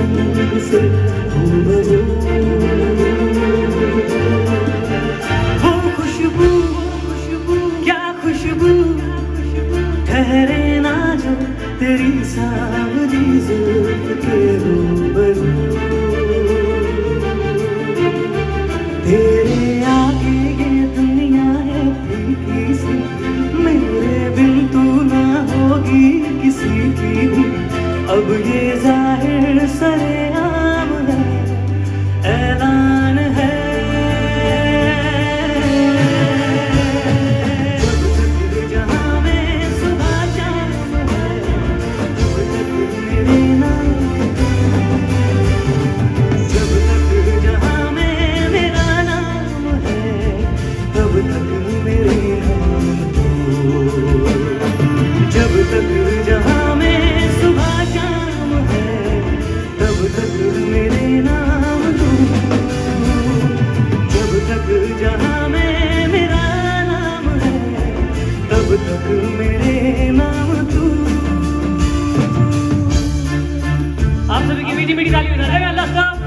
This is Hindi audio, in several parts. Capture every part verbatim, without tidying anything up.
रंग से हूबहू। वो खुशबू, क्या खुशबू, ठहरे ना जो तेरी सावरी जुल्फ के रूबरू। तेरे आगे ये दुनिया है फीकी सी, मेरे बिन तू ना होगी किसी की भी। अब ये जाहिर सरेआम है, ऐलान है। जब तक जहां में सुबह शाम है, तब तक मेरे नाम। जब तक जहां में मेरा नाम है, तब तक मेरे नाम तू। जब तक जहां में सुबह शाम है, तब तक मेरे नाम तू। जब तक जहां में मेरा नाम है, तब तक मेरे नाम तू। आप सभी की मीठी मीठी ताली बजा रहे हैं अल्लाह साहब।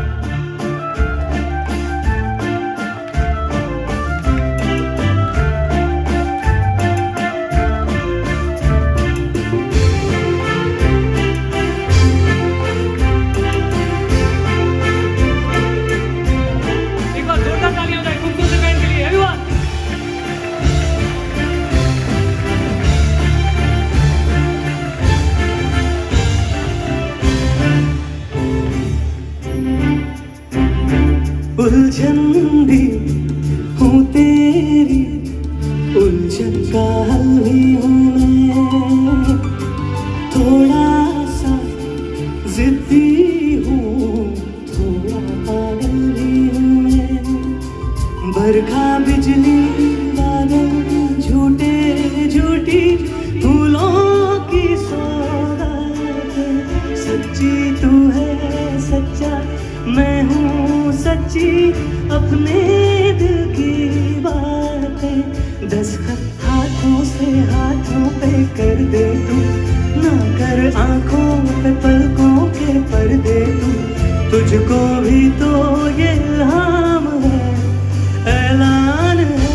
उलझन भी हूँ तेरी, उलझन का हल भी हूँ मैं। थोड़ा सा जिद्दी हूँ, थोड़ा पागल भी हूँ मैं। बरखा बिजली बादल झूठे झूठी फूलों की सौगात। सच्ची तू है सच्चा, मैं हूँ सच्ची अपने दिल की बातें। दस्तखत हाथों से हाथों पे कर दे तू, ना कर आंखों पे पलकों के पर्दे तू। तुझको भी तो ये इल्हाम है, ऐलान है।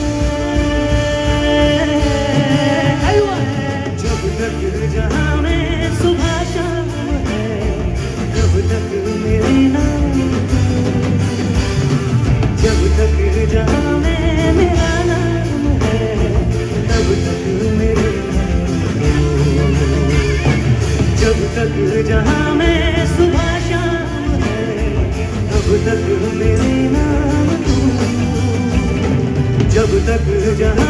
जब तक जहां में सुबह शाम है, तब तक मेरे नाम। जब तक जहां में मेरा नाम है, तब तक मेरे नाम। जब तक जहां में सुबह शाम है, तब तक मेरे नाम तू। जब तक जहां